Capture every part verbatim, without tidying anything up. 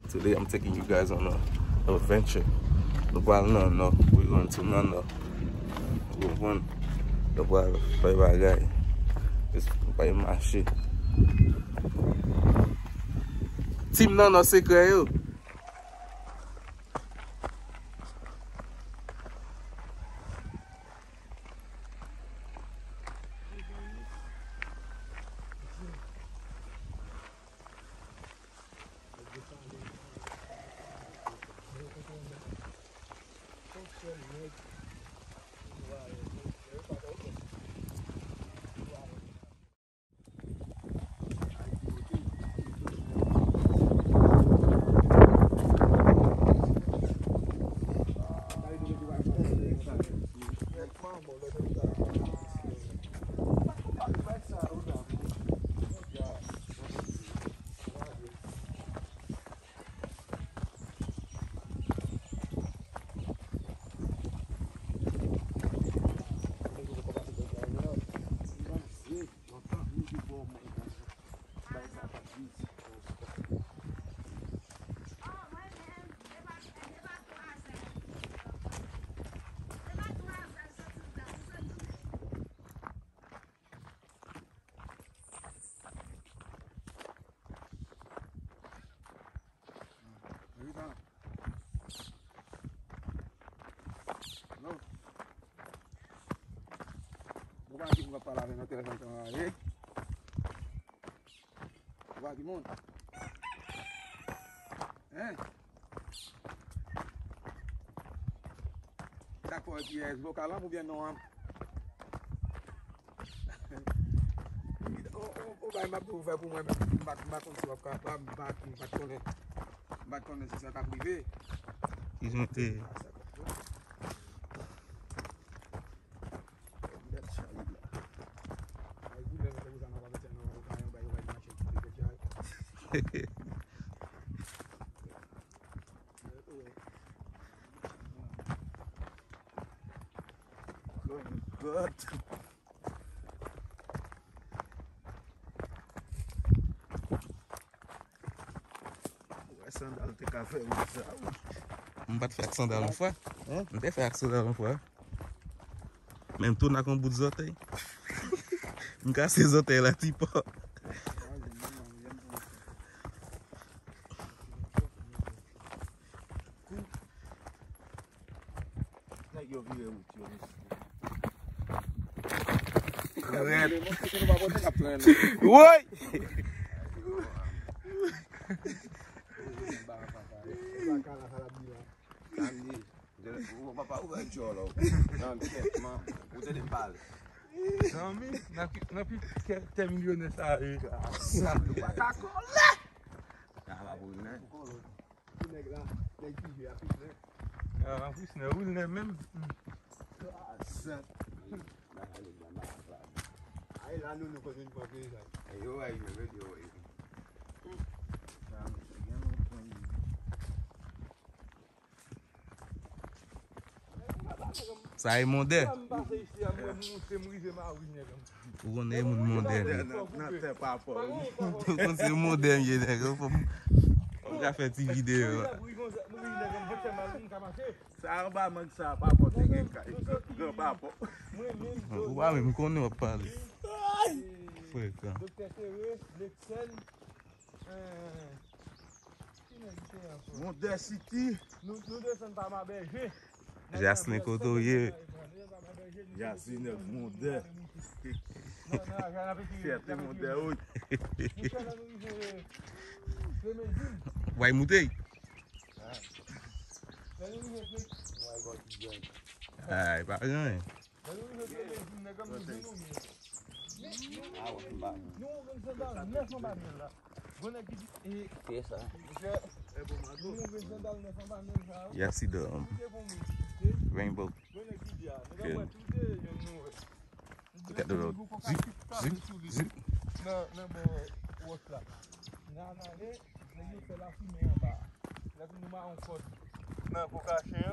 Today I'm taking you guys on a, a adventure. The boy no no, we're going to none no. We're going the boy bye bye guy. It's by my shit. Team no no secret yo. Bukan lagi buka pala dengan telepon sama dia. Bukan lagi mon. Eh. Tak kau dia buka lá mau bien non. Oh oh vai mas pour faire pour moi bat bat comme ça va pas bat bat connaître. Bat connaître c'est ça qu'a privé. Ils ont été good. Sandal te café ou ça. On va te faire sandal une fois. On va te faire sandal une fois. Même tout n'a qu'un bout de zoté. On casse ces zotés là, type. Oi! Não, me não fica terminou nessa aí. Ah, plus ne roule ne même. Aí lá no coisa de papel aí. Aí eu aí, eu vejo aí. Ça est mondain. On est mondain. C'est mondain, il est on va faire une vidéo. Ça va man ça pas porter quelqu'un. Grand papa. Ouais, mais qu'on ne va pas parler. Frère quand. Docteur Terre, Lexel euh Mondain City. Nous nous descendons par ma berger. Jasmin Cotoyer. Jasmin Mondain. Non, non, j'en avais dit. C'est Mondain oui. Vai mudei. Ai, vai ganhar. E a cidade Rainbow. Look at the road. Zip, zip, zip. Non, non, bon, what's là? Non, non, les, les fait la fumée en bas. Là, nous m'a encore. Non, pour cacher.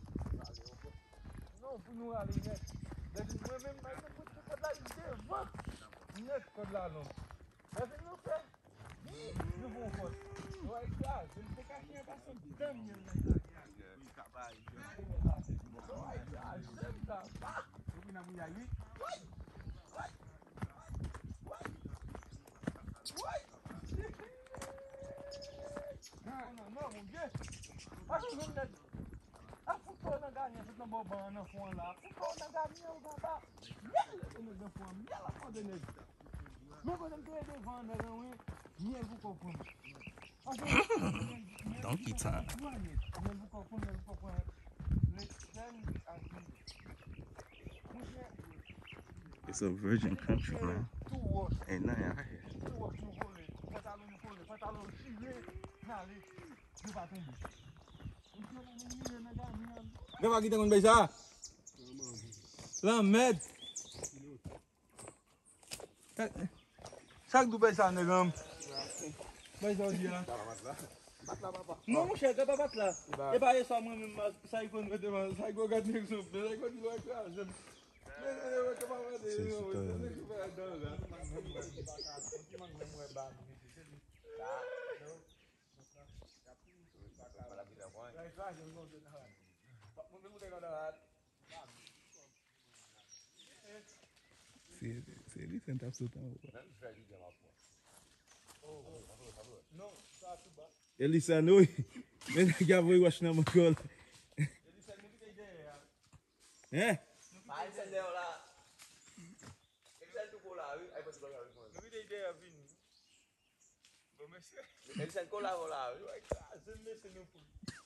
Non, pour nous aller net. Là, moi-même, je peux pas aller devant. Net, comme là, non. Là, c'est nous fait. Nous vont faire. Olha, cara, você não tem caixinha bastante caminho, né? Olha, cara, você tá. Eu fui na mulher ali. Uai! Uai! Uai! Uai! Não, não, não, vamos ver. Acho que não é. Ah, ficou na galinha, você tá bobando na fome lá. Ficou na galinha, o gabá. Ela tá na fome, ela pode nele. Não vou nem levando, não é? Minha vou com fome. Donkey time. It's a virgin country, man. Ain't nothing out here. Leva aqui, tem como beijar? Lamed. Sabe do beijar, negão? Beijar o dia. Não, chega pra bater lá. E para isso, a mãe me sai quando eu tenho, sai com o gato negro sobre, sai quando eu vou cá. Eu vou acabar com ele. Eu vou dar lá. Se ele sentar soltando. Ele disse, não, ele já foi o na Mangola. Ele disse, não tem ideia. É? Mas ele deu lá. Ele disse, tu cola, aí você vai lá. Não tem ideia, Vini. Ele disse, cola, cola. Ai, cara, você não se não foi.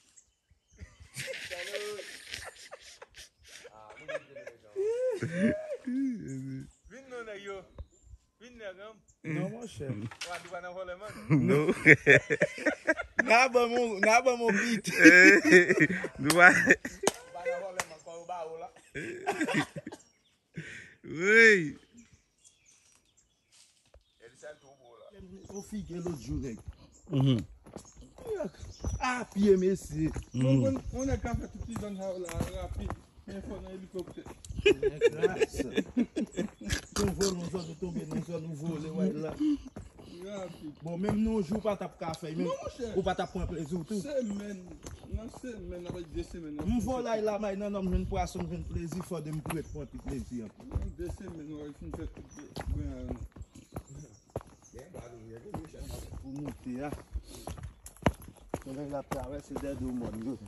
Ah, não tem ideia. Vini não é eu. Vini não é eu. Não, mon cher. Vai tu vai na rola, mano? Não. Naba mon, naba mon beat. Não vai. Vai na rola, mano, com o baú lá. Oi. Ele disse, tu cola. Eu fiquei no Júlio. Uhum. Ah, P M C. Onde é que a gente precisa de rola? Rápido. Quem for no helicóptero? É graça. Não vou, não só, eu tomei, não só, não vou, eu vou lá. Rápido. Bom, mesmo não joue para tapar café, mesmo. Não, chefe. Ou para tapar um plaisir, tudo. Semaine. Não, semaine, não vai dizer semaine. Não vou lá e lá, mas não, não, não poisson, não plaisir, faut de me pouvoir prendre plaisir. Não, deux semaines, on va faire un peu. Pour monter, hein. Quando ele atravessa, é do mundo.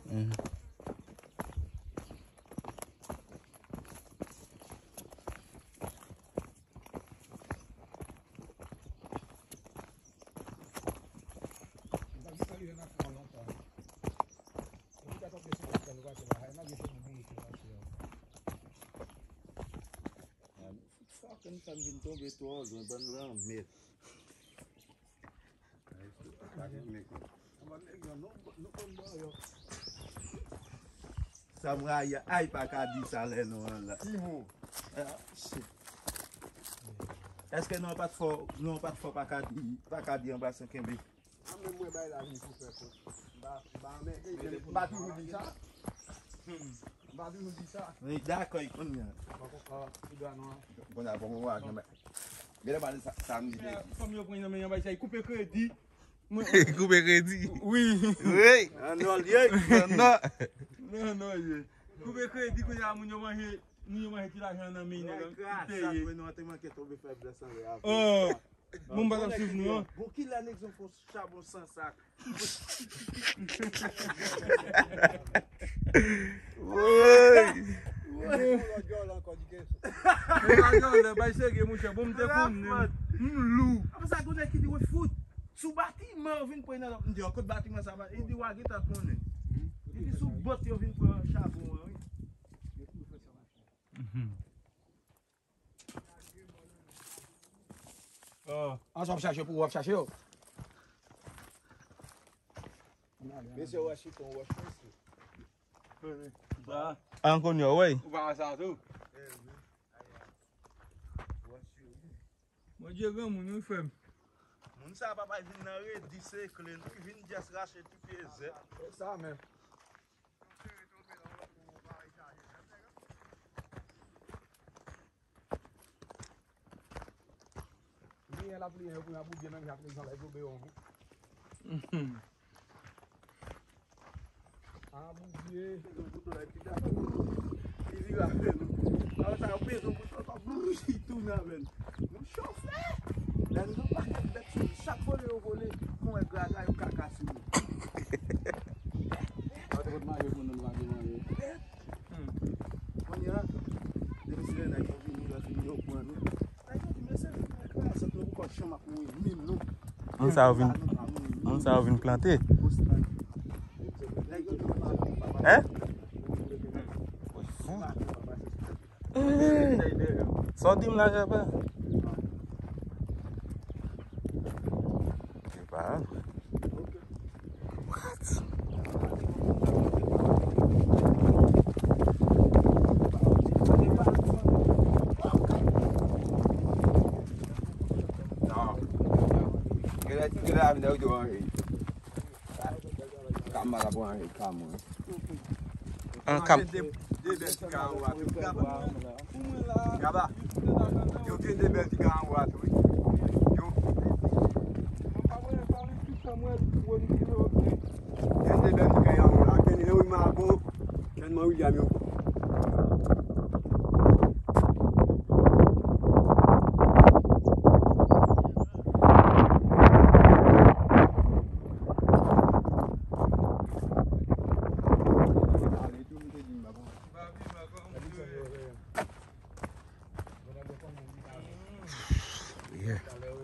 Não está vindo tão virtuoso, não não mesmo. Samurai, ai para cá de salé não lá. Est-ce que non pas de fort, non pas de fort para cá de para cá de embaixo quem vê? Ah, mais moi bail la vie pour faire quoi. Bah, bah mais bah tu dis ça. Bah tu dis ça. Oui, d'accord, il connaît. Ah, tu dois non. Bon, à bon moment, mais mais là samedi. Comme yo prend mais bail ça couper crédit. Couper crédit. Oui. Oui. Ah non, lié. Non. Non non, couper crédit que ya moun yo manger, moun yo manger ti l'argent dans mine là. Payer. Non, tu manqué tomber faible cent reais. Oh. Mon bagage suivre nous. Pour qui la nèg pour charbon sans sac. Oi. Regarde, bail c'est mon cher, bon me te connait. Lou. Après ça connait qui dit foot. Sous bâtiment vinn pour dans dit encore bâtiment ça va. Il dit wa ta connait. Il dit sous botte yo vinn pour charbon. Oh. Ah, só chercher pour ou chercher. Esse eu acho que eu acho isso. Tá. Encore your way. Vai assar tu? Moi Diego, mon femme. Moun sa pa pa vin nan redi sekle, nou vin just rache tout pieze. C'est ça même. Ni ela pli, eu punha bugue nan japon, ela é do beu. Ah, mon Dieu. E vira, velho. Ela tava preso, o tá bruxi tudo, né, velho? Não chofé. Daí não vai ter chaque fois eu vou ler com é gaga e o cacaço. Olha o mais eu não vai ver. Amanhã, deve ser daí eu vim lá assim, eu mano. Aí eu comecei a classe, eu vou chamar com o menino. Não sabe vindo, não sabe vindo planter? É? Só de lá já vai. Que barulho. What? Grave da última vez. Calma lá, boa aí, calma. Um campo. Gaba, eu tenho de ver de carro lá, tu. Eu. Eu tenho de ver de carro lá, quem eu e Marco, quem não ia meu. Yeah.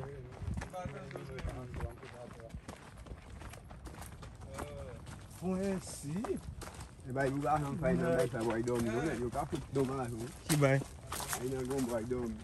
Conheci? Vai lugar não faz não, vai sair dormir, né? Eu cá fui domar, não. Que vai. Aí não vamos vai dormir.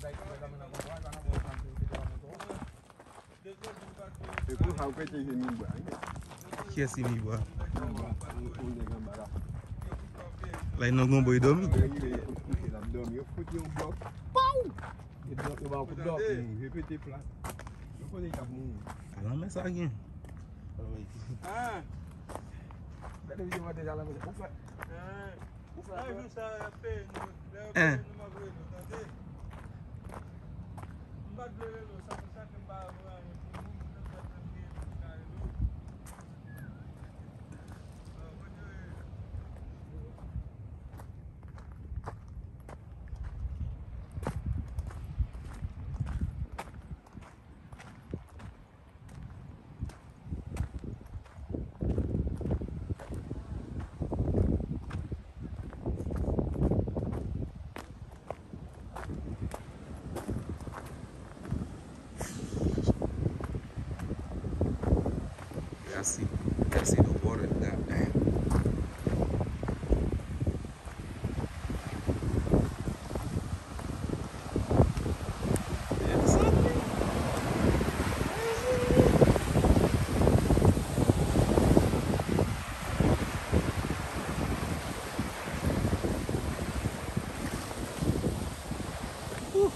Eu vou fazer o que tem que me embora. Que assim me boa. Onde é gambara? Lá em Nogombo boi dorme. Eu fui um bloco. Pau! Eu bloco, eu bloco, bloco. Repeti pra lá. Eu vou deitar pro mundo. Dá uma mensagem. Ah! Cadê o vídeo vai deixar lá? Ufa! Ah, viu essa pena? É. Numa vez, não tem? Não vai ver, só que sabe que vai lá, o mundo não vai ter cara, I see, I see the water down there. It's something. Whew.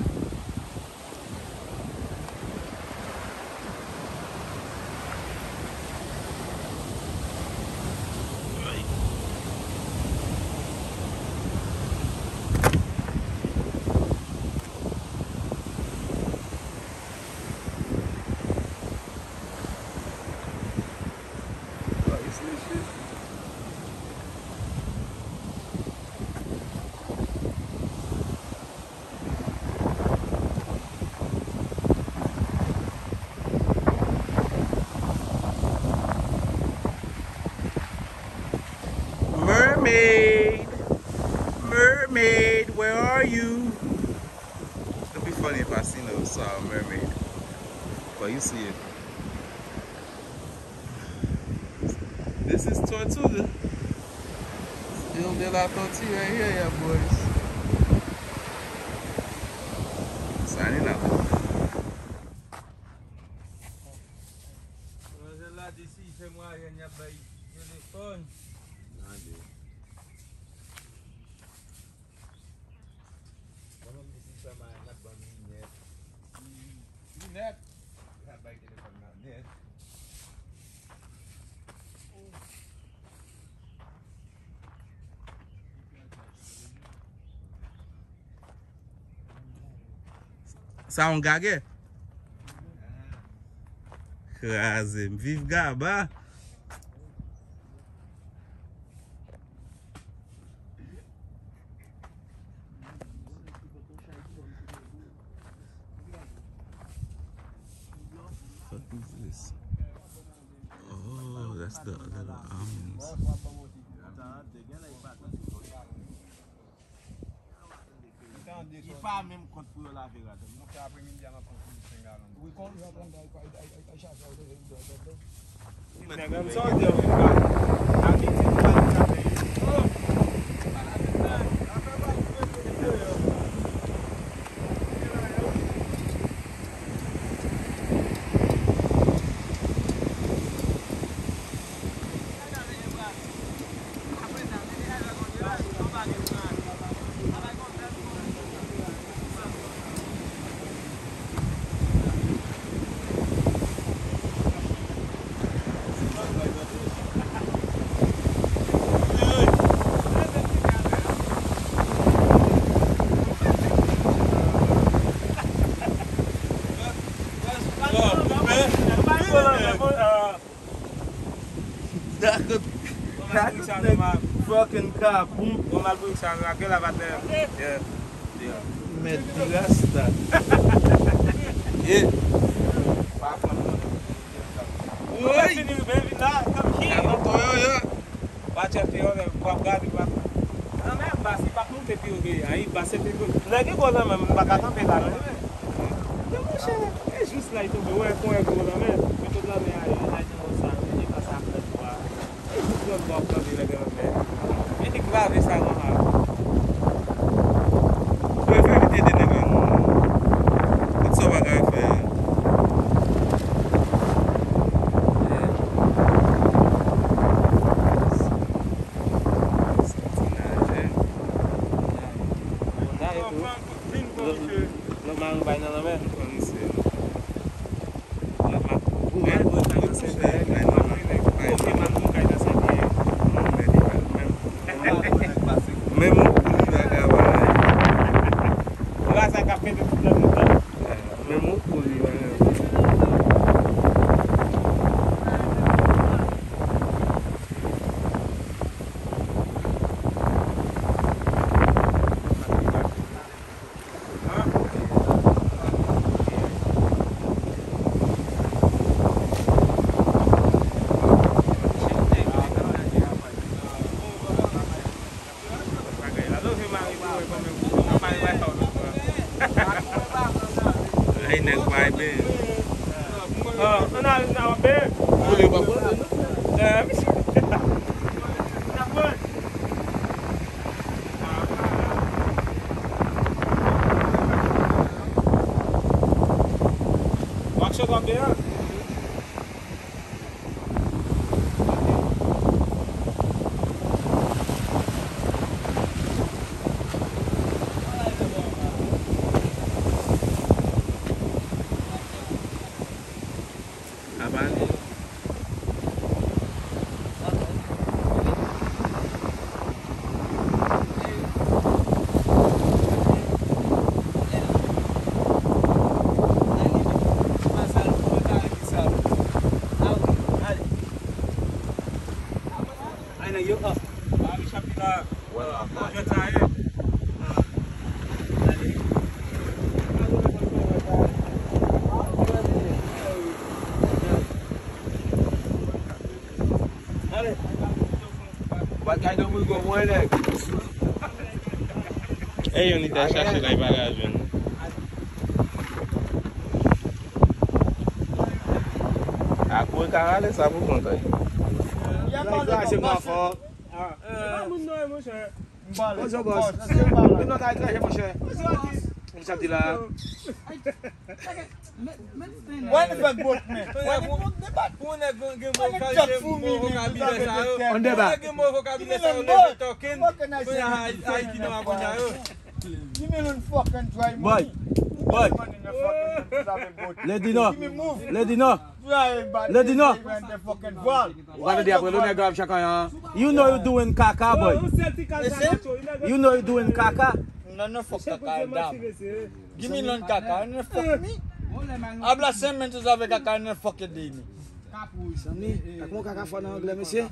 Mermaid! Mermaid, where are you? It'd be funny if I seen a saw a mermaid. But you see it. This is Tortuga. Still de la Tortuga right here, yeah, boys. Signing out. mas lá de si, você mora na Bahia, telefone. Vamos visitar mais na Bahia. Net. Na Bahia, telefone na net. Sound gage? Crasé. Vive Gaba. What is this? Oh, that's the little almonds. E pa menm kont pou yo la ve gata. Nou ka apre min diyan apon pou sen galon. Oui, kon yo apren da ay chache ou de ve do do do. Mèm son diyo men gata. A mi ti pou pa di chape. Fucking car, boom. On mal pou sa la ke la bater. Yeah. Yeah. Met rasta. Yeah. Oi! Ni ben vi la, come here. Não tô eu, eu. Bate a pior, va gade va. Não men basi pa nou te pior ge. Aí basi te pior. Legi go la men ba ka kan pe la. Yo mo che, é juste là tombe. Ouais, com é go la men. Eu tô lá men aí, aí não sabe, nem passar pra tua. É juste là ba pra vi la men. Ele grave essa lá. Foi foi de de né? What's up, guy? Foi. E yon ite chache la yi bagaj ven. A kou e karale sa pou kontay. La yi se mwa fok. Moun nou e mwen che. Boz yo boz. Moun nou ta yi traje mwen che. Mwen chap di la. Why the fuck boat men? Why the fuck game vocabulary? On the back. Game vocabulary. Talking. I I know about that. Give me one fucking try Boy. Boy. Let it know. Let it know. Let it know. What the apple don't grab shaka. You know you're doing caca, boy. You know you're doing caca. No no fuck caca. Give me one caca. No fuck me. Habla sem men tu sabe que a carne é fucking dele. Sami, como kaka fala em anglais, monsieur?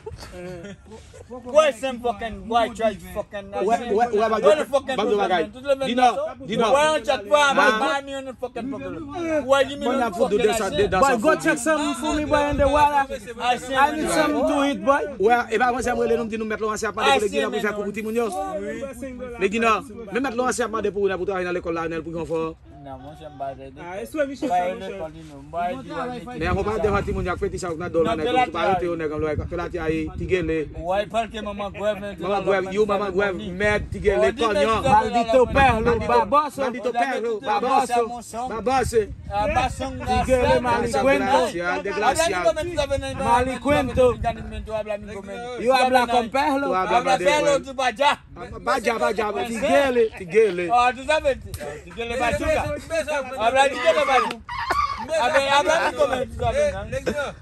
Why some fucking why try fucking Ouais, ouais, ouais, bah, Why the fucking bah, bah, program? Tu te lèves Dino, maintenant? Dino. Why on chat for Bah, buy me on the fucking program? Why give me Bon, no I'm for do fucking this, shit? that's Boy, go check something for me, boy, in the water. I say I need something to eat, boy. Ouais, et bah, moi, c'est moi, les noms de nous mettre l'ancien pour Ah, les guides c'est, pour faire mais pour non. petit mounios. Les guides, même mettre l'ancien pour pour pour travailler dans l'école là, pour qu'on fasse. Non, moi j'aime pas ça. Ah, isso é Michel. Buy the colino, buy the Mais on va devant petit mounios petit ça na dollar na pas arrêter on est comme là, que là tu as tigele. Why parce que maman grève Maman grève, you maman grève, merde tigele cognon. Maldito perlo, baboso. Maldito perro, baboso. Baboso. Tigele malicuento. Desgraciado. Malicuento. You habla con perlo. Tu habla Habla de pelo tu baja. Baja, baja, tigele, tigele. Ah, tu sabes? Tigele bajuca. Habla tigele baju. Habla habla ni como tu sabes.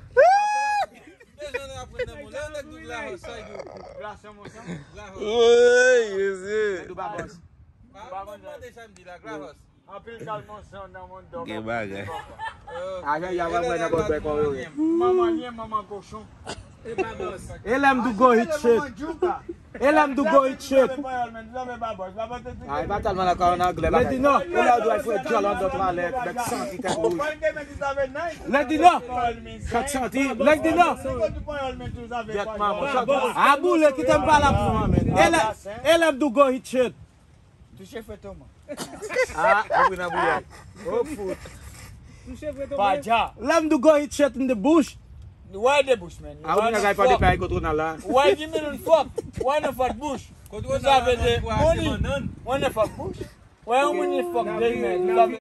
Oi, esse. Do baboso. Que baga. Ah, já já vai na boca com eu. Maman, yeah, maman cochon. Ele aime do go hit shit. Ele aime do go hit shit. Ah, va tellement la corne anglais. Let it know. Il a doit faire violent d'autres toilettes avec cent têtes rouges. Let it know. quatre centimes. Let it know. A boule qui t'aime pas la pour man. Ele ele aime do go hit shit. Tu chef Thomas. Ah, on va na oh foot. Baja. Ele aime do go hit shit in the bush. Why the bushman? Ah, on a pas de pain contre là. Why give me the fuck? Why the fuck bush? Tu savais de money? Why the fuck bush? Why on the fuck day man?